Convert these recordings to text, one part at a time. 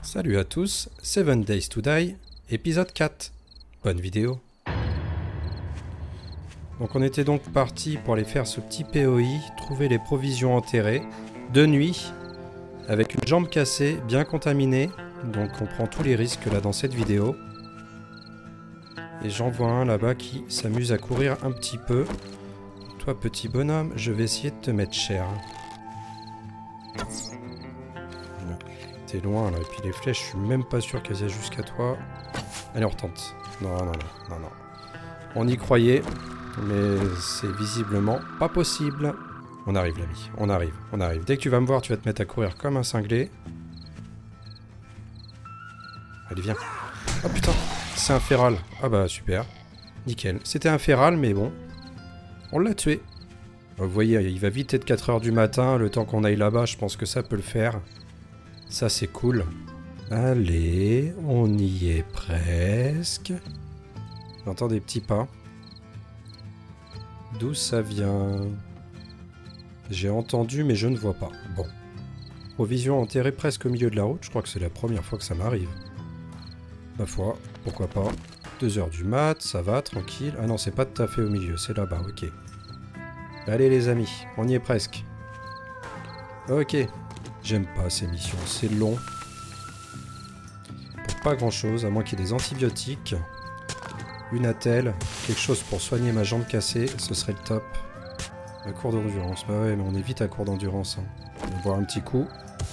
Salut à tous, 7 Days to Die, épisode 4. Bonne vidéo. Donc on était donc parti pour aller faire ce petit POI, trouver les provisions enterrées, de nuit, avec une jambe cassée, bien contaminée, donc on prend tous les risques là dans cette vidéo. Et j'en vois un là-bas qui s'amuse à courir un petit peu. Toi petit bonhomme, je vais essayer de te mettre cher. T'es loin là, et puis les flèches, je suis même pas sûr qu'elles aillent jusqu'à toi. Allez, on retente. Non. On y croyait, mais c'est visiblement pas possible. On arrive l'ami, on arrive. Dès que tu vas me voir, tu vas te mettre à courir comme un cinglé. Allez, viens. Oh putain, c'est un féral. Ah bah super, nickel. C'était un féral, mais bon, on l'a tué. Vous voyez, il va vite être 4 h du matin, le temps qu'on aille là-bas, je pense que ça peut le faire. Ça c'est cool. Allez, on y est presque. J'entends des petits pas. D'où ça vient? J'ai entendu mais je ne vois pas. Bon. Provision enterrée presque au milieu de la route. Je crois que c'est la première fois que ça m'arrive. Ma foi, pourquoi pas. 2 h du mat, ça va, tranquille. Ah non, c'est pas tout à fait au milieu, c'est là-bas, ok. Allez les amis, on y est presque. Ok. J'aime pas ces missions, c'est long. Pour pas grand chose, à moins qu'il y ait des antibiotiques. Une attelle, quelque chose pour soigner ma jambe cassée, ce serait le top. La cour d'endurance, bah ouais, mais on est vite à cour d'endurance. Hein. On va voir un petit coup.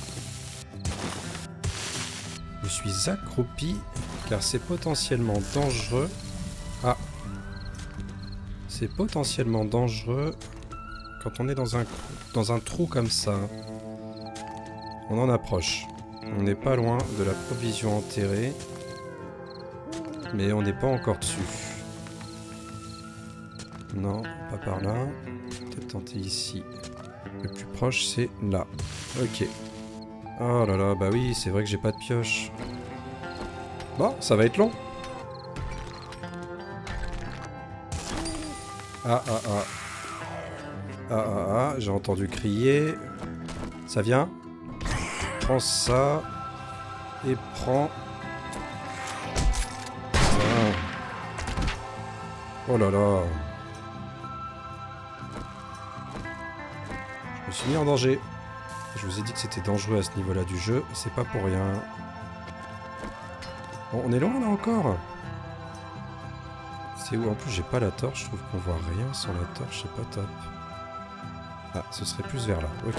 Je suis accroupi, car c'est potentiellement dangereux. Ah. C'est potentiellement dangereux quand on est dans un trou comme ça. On en approche. On n'est pas loin de la provision enterrée. Mais on n'est pas encore dessus. Non, pas par là. Peut-être tenter ici. Le plus proche, c'est là. Ok. Oh là là, bah oui, c'est vrai que j'ai pas de pioche. Bon, ça va être long. Ah, j'ai entendu crier. Ça vient? Prends ça. Et prends... Ah. Oh là là. Je me suis mis en danger. Je vous ai dit que c'était dangereux à ce niveau-là du jeu. C'est pas pour rien. Bon, on est loin là encore. C'est où? En plus, j'ai pas la torche. Je trouve qu'on voit rien sans la torche. C'est pas top. Ah, ce serait plus vers là. Ok.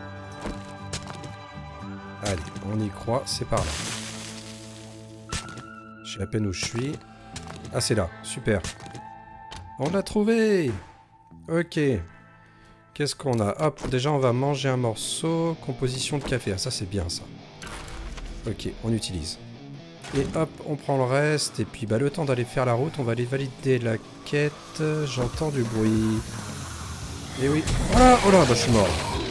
Allez, on y croit, c'est par là. Je sais à peine où je suis. Ah, c'est là, super. On l'a trouvé! Ok. Qu'est-ce qu'on a? Hop, déjà on va manger un morceau. Composition de café, ah ça c'est bien ça. Ok, on utilise. Et hop, on prend le reste. Et puis bah le temps d'aller faire la route, on va aller valider la quête. J'entends du bruit. Et oui. Oh là, bah je suis mort.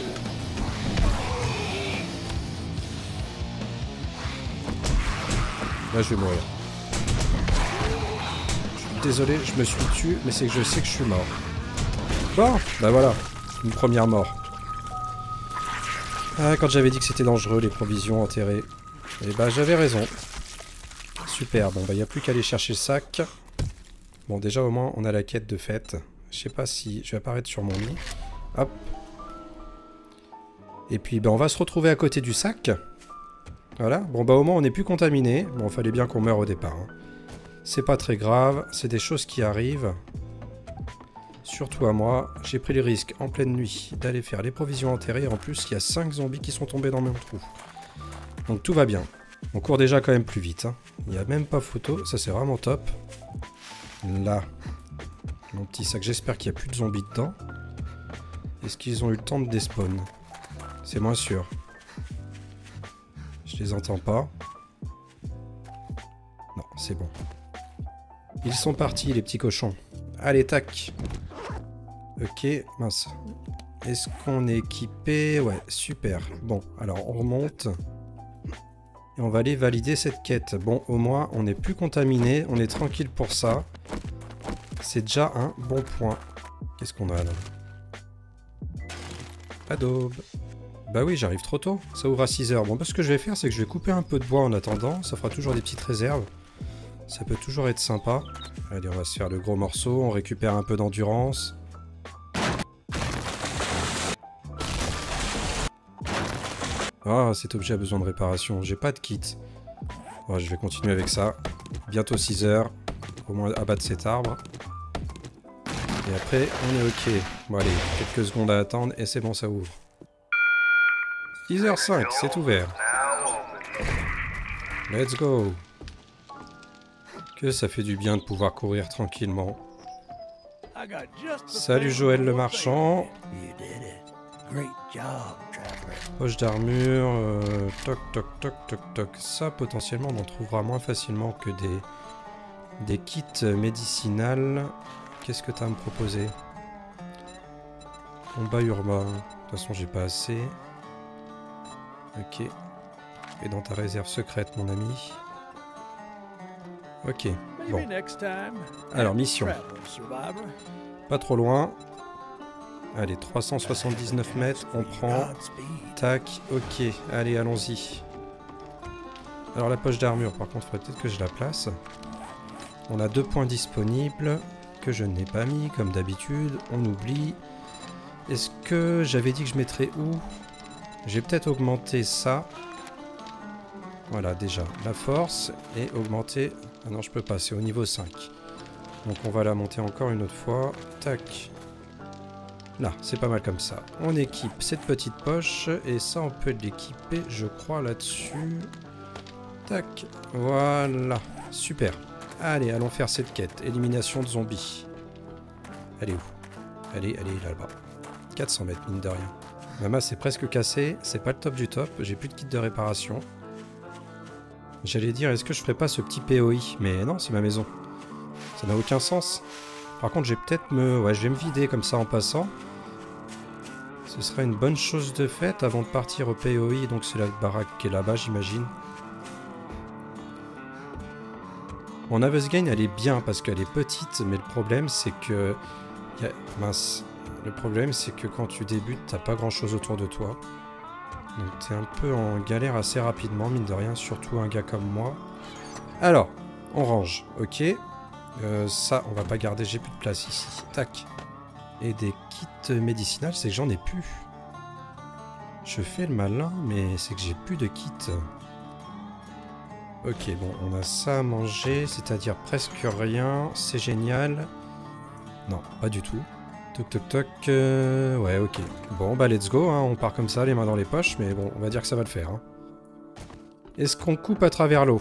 Là, je vais mourir. Je suis désolé, je me suis tué, mais c'est que je sais que je suis mort. Bon, bah voilà, une première mort. Ah, quand j'avais dit que c'était dangereux, les provisions enterrées. Et bah, j'avais raison. Super, bon, bah, il n'y a plus qu'à aller chercher le sac. Bon, déjà, au moins, on a la quête de fête. Je sais pas si je vais apparaître sur mon lit. Hop. Et puis, bah, on va se retrouver à côté du sac. Voilà, bon bah au moins on n'est plus contaminé. Bon, il fallait bien qu'on meure au départ. Hein. C'est pas très grave, c'est des choses qui arrivent. Surtout à moi, j'ai pris le risque en pleine nuit d'aller faire les provisions enterrées. En plus, il y a 5 zombies qui sont tombés dans mon trou. Donc tout va bien. On court déjà quand même plus vite. Hein. Il n'y a même pas photo, ça c'est vraiment top. Là, mon petit sac, j'espère qu'il n'y a plus de zombies dedans. Est-ce qu'ils ont eu le temps de despawn? C'est moins sûr. Je les entends pas. Non, c'est bon. Ils sont partis, les petits cochons. Allez, tac. Ok, mince. Est-ce qu'on est équipé? Ouais, super. Bon, alors on remonte. Et on va aller valider cette quête. Bon, au moins, on n'est plus contaminé. On est tranquille pour ça. C'est déjà un bon point. Qu'est-ce qu'on a là? Pas d'aube. Bah oui, j'arrive trop tôt. Ça ouvre à 6 h. Bon, bah ce que je vais faire, c'est que je vais couper un peu de bois en attendant. Ça fera toujours des petites réserves. Ça peut toujours être sympa. Allez, on va se faire le gros morceau. On récupère un peu d'endurance. Ah, cet objet a besoin de réparation. J'ai pas de kit. Oh, je vais continuer avec ça. Bientôt 6 h. Au moins abattre cet arbre. Et après, on est ok. Bon allez, quelques secondes à attendre et c'est bon, ça ouvre. 6h05, c'est ouvert. Let's go. Que ça fait du bien de pouvoir courir tranquillement. Salut Joël le marchand. Poche d'armure. Toc toc toc toc toc. Ça potentiellement on en trouvera moins facilement que des kits médicinales. Qu'est-ce que tu as à me proposer? Combat urbain. De toute façon j'ai pas assez. Ok. Et dans ta réserve secrète mon ami. Ok. Bon. Alors mission. Pas trop loin. Allez, 379 mètres, on prend. Tac, ok. Allez, allons-y. Alors la poche d'armure, par contre, il faudrait peut-être que je la place. On a 2 points disponibles que je n'ai pas mis, comme d'habitude. On oublie. Est-ce que j'avais dit que je mettrais où? J'ai peut-être augmenté ça. Voilà, déjà, la force. Et augmenter... Ah non, je peux pas, c'est au niveau 5. Donc on va la monter encore une autre fois. Tac. Là, c'est pas mal comme ça. On équipe cette petite poche. Et ça, on peut l'équiper, je crois, là-dessus. Tac. Voilà. Super. Allez, allons faire cette quête. Élimination de zombies. Elle est où? Elle est là-bas. 400 mètres, mine de rien. Ma masse est presque cassée. C'est pas le top du top. J'ai plus de kit de réparation. J'allais dire, est-ce que je ferais pas ce petit POI? Mais non, c'est ma maison. Ça n'a aucun sens. Par contre, je vais peut-être Ouais, je vais me vider comme ça en passant. Ce sera une bonne chose de faite avant de partir au POI. Donc c'est la baraque qui est là-bas, j'imagine. Mon Harvest Gain, elle est bien parce qu'elle est petite. Mais le problème, c'est que... Mince. Le problème, c'est que quand tu débutes, t'as pas grand-chose autour de toi. Donc t'es un peu en galère assez rapidement, mine de rien. Surtout un gars comme moi. Alors, on range. Ok. Ça, on va pas garder, j'ai plus de place ici. Tac. Et des kits médicinales, c'est que j'en ai plus. Je fais le malin, mais c'est que j'ai plus de kits. Ok, bon, on a ça à manger, c'est-à-dire presque rien. C'est génial. Non, pas du tout. Toc toc toc. Ouais, ok. Bon, bah let's go, hein. On part comme ça, les mains dans les poches, mais bon, on va dire que ça va le faire. Hein. Est-ce qu'on coupe à travers l'eau ?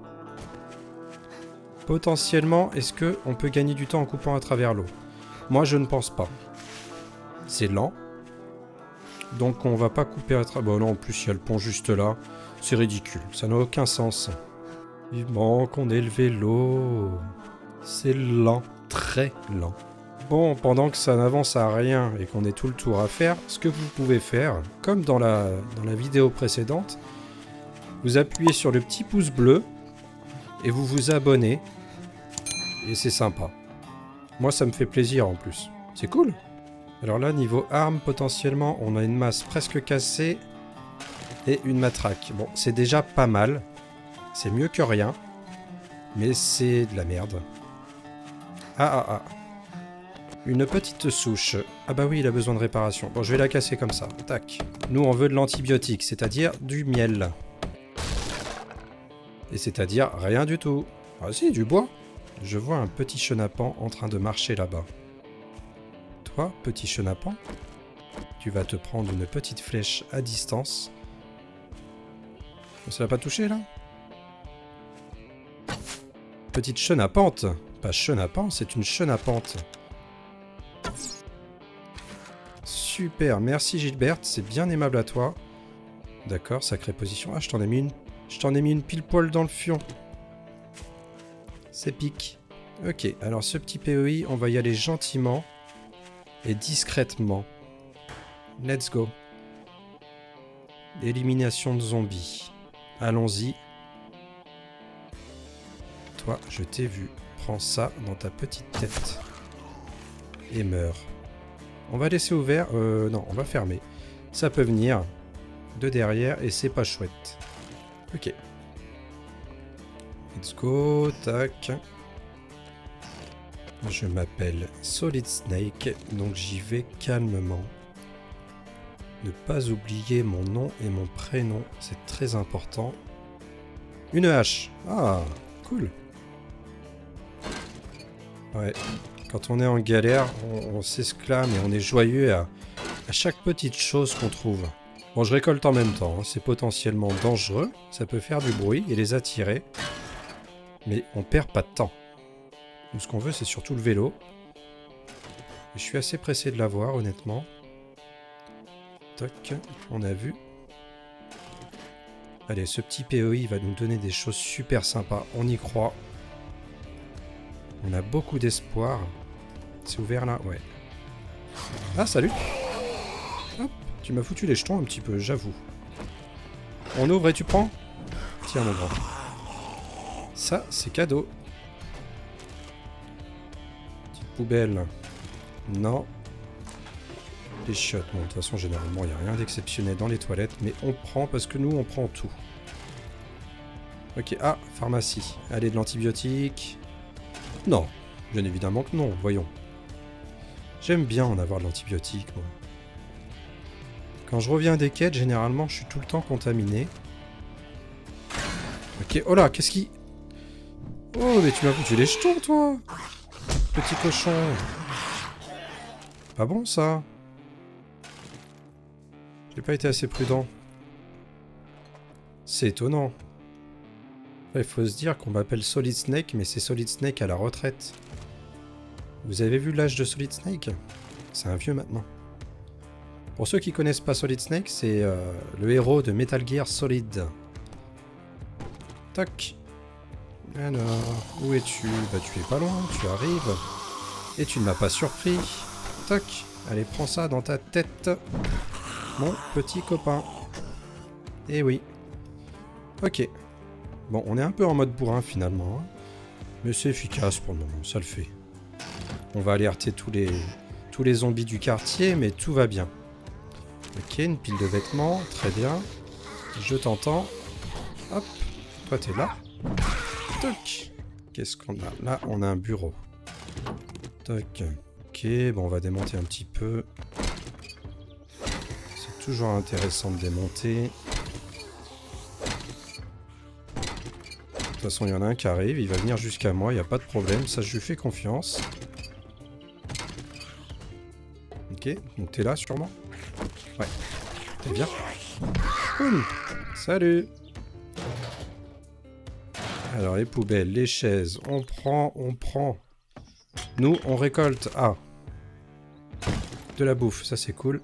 Potentiellement, est-ce qu'on peut gagner du temps en coupant à travers l'eau? Moi, je ne pense pas. C'est lent. Donc, on va pas couper à travers... Bon, non, en plus, il y a le pont juste là. C'est ridicule. Ça n'a aucun sens. Vivement qu'on ait le vélo. C'est lent. Très lent. Bon, pendant que ça n'avance à rien et qu'on ait tout le tour à faire, ce que vous pouvez faire, comme dans la vidéo précédente, vous appuyez sur le petit pouce bleu et vous vous abonnez. Et c'est sympa. Moi, ça me fait plaisir en plus. C'est cool. Alors là, niveau armes, potentiellement, on a une masse presque cassée et une matraque. Bon, c'est déjà pas mal. C'est mieux que rien. Mais c'est de la merde. Ah. Une petite souche. Ah bah oui, il a besoin de réparation. Bon, je vais la casser comme ça. Tac. Nous, on veut de l'antibiotique, c'est-à-dire du miel. Et c'est-à-dire rien du tout. Ah si, du bois. Je vois un petit chenapan en train de marcher là-bas. Toi, petit chenapan, tu vas te prendre une petite flèche à distance. Ça va pas toucher, là? Petite chenapante. Pas chenapan, c'est une chenapante. Super, merci Gilberte, c'est bien aimable à toi. D'accord, sacrée position. Ah, je t'en ai mis une pile poil dans le fion. C'est pique. Ok, alors ce petit POI, on va y aller gentiment et discrètement. Let's go. Élimination de zombies. Allons-y. Toi, je t'ai vu. Prends ça dans ta petite tête. Et meurs. On va laisser ouvert. Non, on va fermer. Ça peut venir. de derrière et c'est pas chouette. Ok. Let's go, tac. Je m'appelle Solid Snake, donc j'y vais calmement. Ne pas oublier mon nom et mon prénom, c'est très important. Une hache. Ah, cool. Ouais, quand on est en galère, on s'exclame et on est joyeux à chaque petite chose qu'on trouve. Bon, je récolte en même temps, hein. C'est potentiellement dangereux, ça peut faire du bruit et les attirer. Mais on perd pas de temps. Nous, ce qu'on veut, c'est surtout le vélo. Et je suis assez pressé de l'avoir, honnêtement. Toc, on a vu. Allez, ce petit POI va nous donner des choses super sympas. On y croit. On a beaucoup d'espoir. C'est ouvert là? Ouais. Ah, salut! Hop, tu m'as foutu les jetons un petit peu, j'avoue. On ouvre et tu prends? Tiens, mon grand. Ça, c'est cadeau. Petite poubelle. Non. Les chiottes. Bon, de toute façon, généralement, il n'y a rien d'exceptionnel dans les toilettes. Mais on prend parce que nous, on prend tout. Ok. Ah, pharmacie. Allez, de l'antibiotique. Non. Bien évidemment que non. Voyons. J'aime bien en avoir de l'antibiotique, moi. Quand je reviens des quêtes, généralement, je suis tout le temps contaminé. Ok. Oh là, qu'est-ce qui... Oh, mais tu m'as foutu les jetons, toi! Petit cochon. Pas bon, ça. J'ai pas été assez prudent. C'est étonnant. Il faut se dire qu'on m'appelle Solid Snake, mais c'est Solid Snake à la retraite. Vous avez vu l'âge de Solid Snake? C'est un vieux maintenant. Pour ceux qui connaissent pas Solid Snake, c'est le héros de Metal Gear Solid. Tac. Alors, où es-tu? Bah tu es pas loin, tu arrives. Et tu ne m'as pas surpris. Tac. Allez, prends ça dans ta tête. Mon petit copain. Eh oui. Ok. Bon, on est un peu en mode bourrin finalement. Hein. Mais c'est efficace pour le moment, ça le fait. On va alerter tous les zombies du quartier, mais tout va bien. Ok, une pile de vêtements, très bien. Je t'entends. Hop, toi t'es là. Toc. Qu'est-ce qu'on a? Là, on a un bureau. Toc. Ok, bon, on va démonter un petit peu. C'est toujours intéressant de démonter. De toute façon, il y en a un qui arrive, il va venir jusqu'à moi, il n'y a pas de problème, ça je lui fais confiance. Ok, donc t'es là sûrement? Ouais, t'es bien. Cool. Salut. Alors les poubelles, les chaises, on prend, on prend. Nous, on récolte. Ah. De la bouffe, ça c'est cool.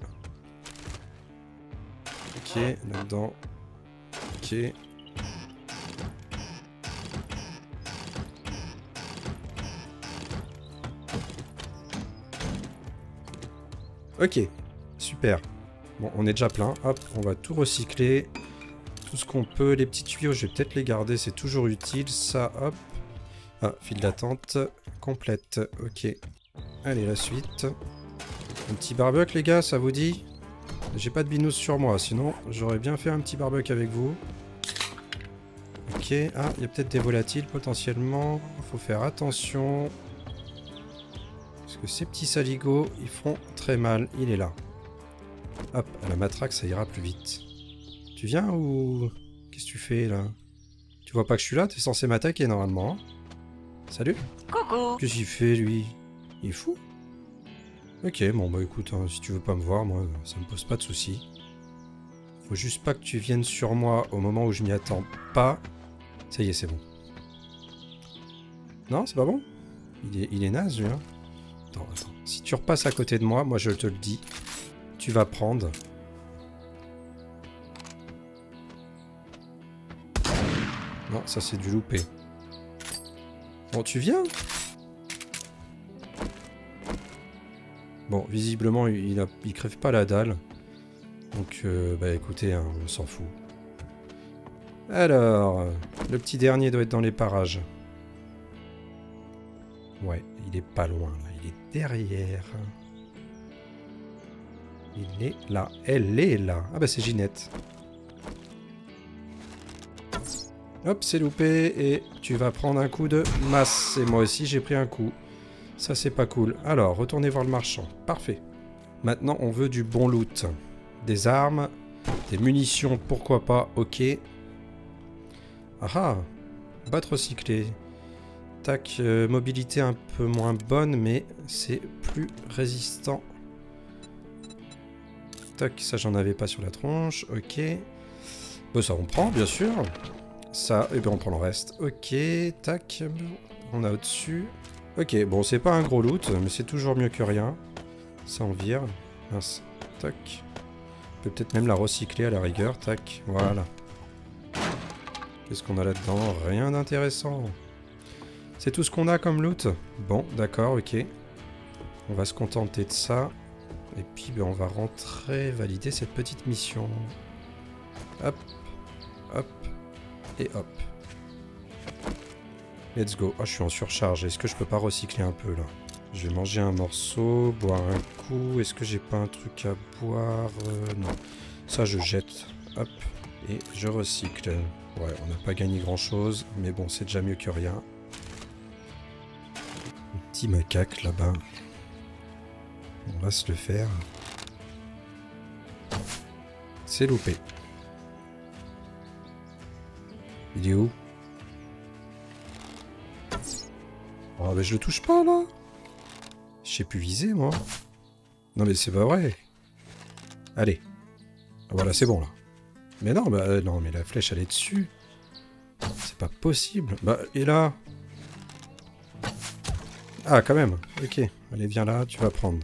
Ok, là-dedans. Ok. Ok, super. Bon, on est déjà plein. Hop, on va tout recycler. Tout ce qu'on peut. Les petits tuyaux, je vais peut-être les garder. C'est toujours utile. Ça, hop. Ah, file d'attente complète. Ok. Allez, la suite. Un petit barbecue, les gars, ça vous dit? J'ai pas de binous sur moi, sinon j'aurais bien fait un petit barbecue avec vous. Ok. Ah, il y a peut-être des volatiles potentiellement. Faut faire attention. Parce que ces petits saligots, ils font très mal. Il est là. Hop, à la matraque, ça ira plus vite. Tu viens ou... Qu'est-ce que tu fais, là? Tu vois pas que je suis là? T'es censé m'attaquer, normalement. Hein. Salut. Coucou. Qu'est-ce qu'il fait, lui? Il est fou? Ok, bon, bah écoute, hein, si tu veux pas me voir, moi, ça me pose pas de soucis. Faut juste pas que tu viennes sur moi au moment où je m'y attends pas. Ça y est, c'est bon. Non, c'est pas bon? Il est naze, lui, hein? Attends. Si tu repasses à côté de moi, moi je te le dis, tu vas prendre. Non, ça c'est du loupé. Bon, tu viens? Bon, visiblement, il crève pas la dalle. Donc, bah écoutez, hein, on s'en fout. Alors, le petit dernier doit être dans les parages. Ouais, il est pas loin, là. Il est derrière. Il est là. Elle est là. Ah bah c'est Ginette. Hop, c'est loupé et tu vas prendre un coup de masse. Et moi aussi, j'ai pris un coup. Ça, c'est pas cool. Alors, retournez voir le marchand. Parfait. Maintenant, on veut du bon loot. Des armes, des munitions, pourquoi pas. Ok. Ah ah, battre recyclé. Tac, mobilité un peu moins bonne, mais c'est plus résistant. Tac, ça j'en avais pas sur la tronche. Ok. Bon, ça on prend, bien sûr. Ça, et bien on prend le reste. Ok, tac. On a au-dessus. Ok, bon, c'est pas un gros loot, mais c'est toujours mieux que rien. Ça on vire. Mince. Tac. On peut peut-être même la recycler à la rigueur. Tac, voilà. Qu'est-ce qu'on a là-dedans? Rien d'intéressant. C'est tout ce qu'on a comme loot? Bon, d'accord, ok. On va se contenter de ça. Et puis, ben, on va rentrer, valider cette petite mission. Hop, hop, et hop. Let's go. Ah, je suis en surcharge. Est-ce que je peux pas recycler un peu, là? Je vais manger un morceau, boire un coup. Est-ce que j'ai pas un truc à boire? Non. Ça, je jette. Hop, et je recycle. Ouais, on n'a pas gagné grand-chose, mais bon, c'est déjà mieux que rien. Un petit macaque, là-bas. On va se le faire. C'est loupé. Il est où? Oh, mais je le touche pas, là. Je sais plus viser, moi. Non, mais c'est pas vrai. Allez. Voilà, c'est bon, là. Mais non, bah, non, mais la flèche, elle est dessus. C'est pas possible. Bah, et là? Ah, quand même. Ok. Allez, viens là, tu vas prendre.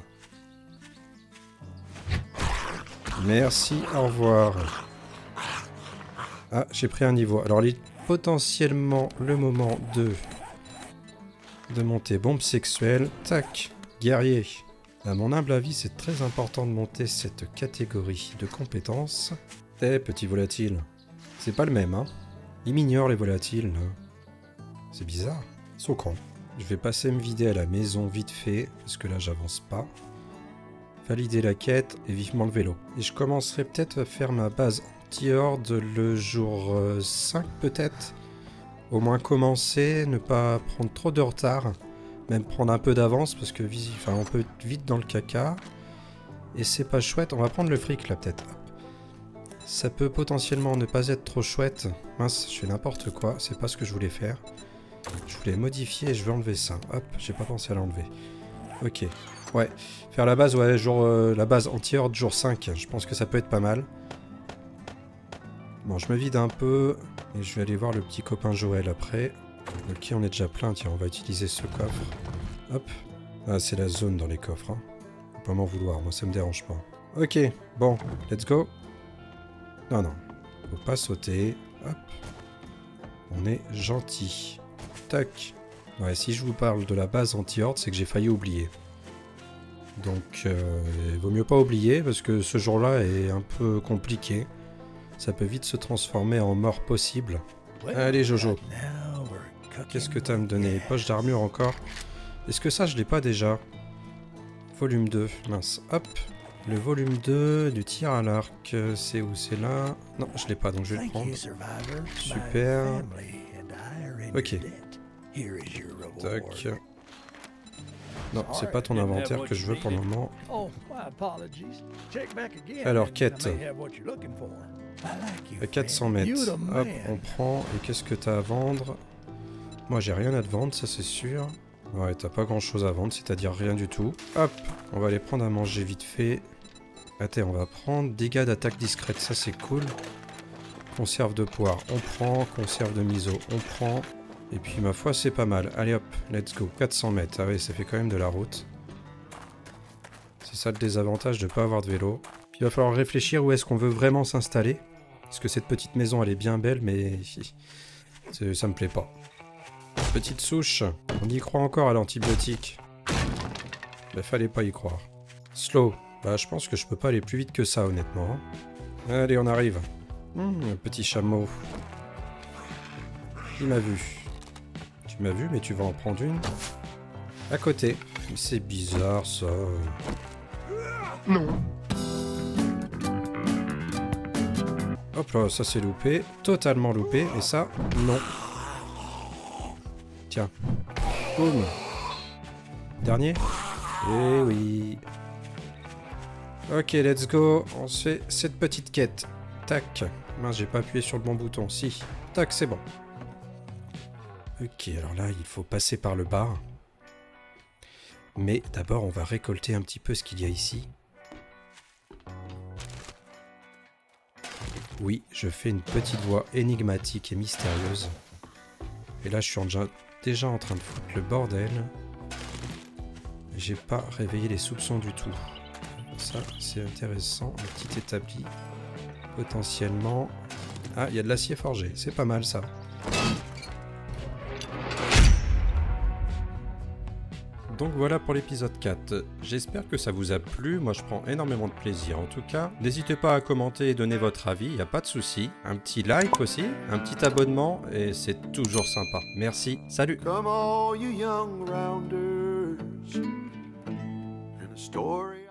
Merci, au revoir. Ah, j'ai pris un niveau. Alors, il est potentiellement le moment de monter bombe sexuelle. Tac, guerrier. À mon humble avis, c'est très important de monter cette catégorie de compétences. Eh, petit volatile. C'est pas le même, hein. Ils m'ignorent, les volatiles, là. C'est bizarre. Ils sont cons. Je vais passer me vider à la maison vite fait, parce que là, j'avance pas. Valider la quête et vivement le vélo. Et je commencerai peut-être à faire ma base anti-horde le jour 5 peut-être. Au moins commencer, ne pas prendre trop de retard. Même prendre un peu d'avance parce que enfin, on peut être vite dans le caca. Et c'est pas chouette. On va prendre le fric là peut-être. Ça peut potentiellement ne pas être trop chouette. Mince, je fais n'importe quoi. C'est pas ce que je voulais faire. Je voulais modifier et je vais enlever ça. Hop, j'ai pas pensé à l'enlever. Ok. Ouais, faire la base, ouais, la base anti-horde jour 5, je pense que ça peut être pas mal. Bon, je me vide un peu, et je vais aller voir le petit copain Joël après. Ok, on est déjà plein, tiens, on va utiliser ce coffre. Hop. Ah, c'est la zone dans les coffres, hein. Faut pas m'en vouloir, moi ça me dérange pas. Ok, bon, let's go. Non, non, faut pas sauter. Hop. On est gentil. Tac. Ouais, si je vous parle de la base anti-horde, c'est que j'ai failli oublier. Donc, il vaut mieux pas oublier, parce que ce jour-là est un peu compliqué. Ça peut vite se transformer en mort possible. Allez, Jojo. Qu'est-ce que t'as à me donner? Poche d'armure encore. Est-ce que ça, je l'ai pas déjà? Volume 2. Mince. Hop. Le volume 2 du tir à l'arc. C'est où? C'est là? Non, je l'ai pas, donc je vais le prendre. Super. Ok. Tac. Non, c'est pas ton inventaire que je veux pour le moment. Alors, quête. À 400 mètres. Hop, on prend. Et qu'est-ce que t'as à vendre? Moi, j'ai rien à te vendre, ça c'est sûr. Ouais, t'as pas grand-chose à vendre, c'est-à-dire rien du tout. Hop, on va aller prendre à manger vite fait. Attends, on va prendre dégâts d'attaque discrète, ça c'est cool. Conserve de poire, on prend. Conserve de miso, on prend. Et puis ma foi c'est pas mal. Allez hop, let's go. 400 mètres. Ah oui, ça fait quand même de la route. C'est ça le désavantage de pas avoir de vélo. Puis il va falloir réfléchir où est-ce qu'on veut vraiment s'installer. Parce que cette petite maison elle est bien belle, mais ça me plaît pas. Petite souche. On y croit encore à l'antibiotique. Bah fallait pas y croire. Slow. Bah je pense que je peux pas aller plus vite que ça honnêtement. Allez, on arrive. Un petit chameau. Il m'a vu. Tu m'as vu, mais tu vas en prendre une. À côté. C'est bizarre, ça. Non. Hop là, ça c'est loupé. Totalement loupé. Et ça, non. Tiens. Boum. Dernier. Eh oui. Ok, let's go. On se fait cette petite quête. Tac. Mince, j'ai pas appuyé sur le bon bouton. Si. Tac, c'est bon. Ok, alors là, il faut passer par le bas. Mais d'abord, on va récolter un petit peu ce qu'il y a ici. Oui, je fais une petite voix énigmatique et mystérieuse. Et là, je suis déjà en train de foutre le bordel. J'ai pas réveillé les soupçons du tout. Ça, c'est intéressant. Un petit établi. Potentiellement... Ah, il y a de l'acier forgé. C'est pas mal, ça. Donc voilà pour l'épisode 4. J'espère que ça vous a plu. Moi, je prends énormément de plaisir. En tout cas, n'hésitez pas à commenter et donner votre avis. Il n'y a pas de souci. Un petit like aussi, un petit abonnement, et c'est toujours sympa. Merci. Salut. Come all you young rounders in a story.